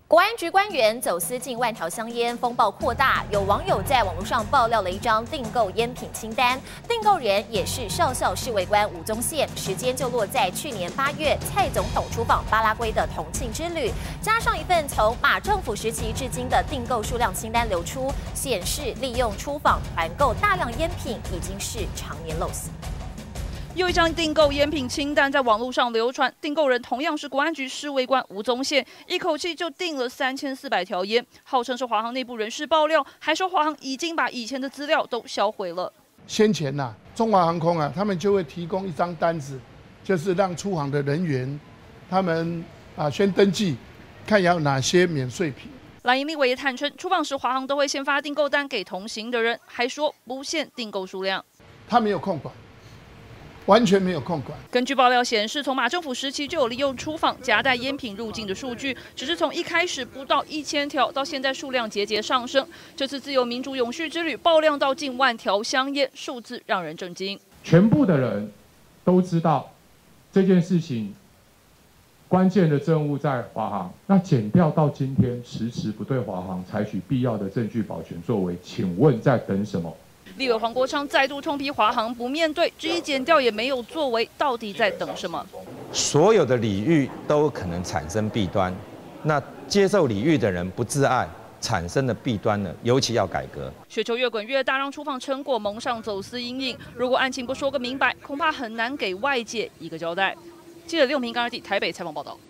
国安局官员走私近1万条香烟，风暴扩大。有网友在网络上爆料了一张订购烟品清单，订购人也是少校侍卫官吴宗宪，时间就落在去年8月蔡总统出访巴拉圭的同庆之旅，加上一份从马政府时期至今的订购数量清单流出，显示利用出访团购大量烟品已经是常年陋习。 有一张订购烟品清单在网络上流传，订购人同样是国安局侍卫官吴宗宪，一口气就订了3400条烟，号称是华航内部人士爆料，还说华航已经把以前的资料都销毁了。 先前中华航空他们就会提供一张单子，就是让出航的人员他们先登记，看有哪些免税品。 蓝营立委也坦承，出访时华航都会先发订购单给同行的人，还说不限订购数量。 他没有控管。 完全没有控管。 根据爆料显示，从马政府时期就有利用出访夹带烟品入境的数据，只是从一开始不到1000条，到现在数量节节上升。这次自由民主永续之旅爆量到近1万条香烟，数字让人震惊。 全部的人都知道这件事情关键的政务在华航，那检调到今天迟迟不对华航采取必要的证据保全作为，请问在等什么？ 立委黄国昌再度痛批华航不面对，质疑检调也没有作为，到底在等什么？ 所有的礼遇都有可能产生弊端，那接受礼遇的人不自爱，产生的弊端呢，尤其要改革。 雪球越滚越大，让出访成果蒙上走私阴影。如果案情不说个明白，恐怕很难给外界一个交代。记者刘平刚台北采访报道。